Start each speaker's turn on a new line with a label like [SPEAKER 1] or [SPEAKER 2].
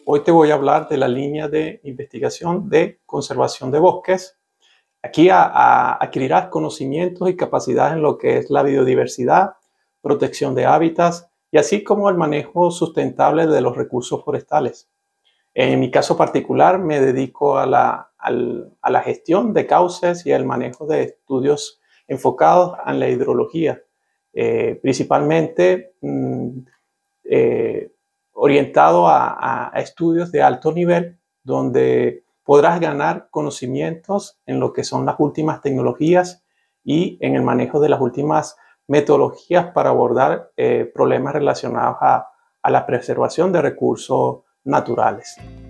[SPEAKER 1] Hoy te voy a hablar de la línea de investigación de conservación de bosques. Aquí adquirirás conocimientos y capacidades en lo que es la biodiversidad, protección de hábitats y así como el manejo sustentable de los recursos forestales. En mi caso particular me dedico a la gestión de cauces y al manejo de estudios enfocados en la hidrología, principalmente orientado a estudios de alto nivel, donde podrás ganar conocimientos en lo que son las últimas tecnologías y en el manejo de las últimas metodologías para abordar problemas relacionados a la preservación de recursos naturales.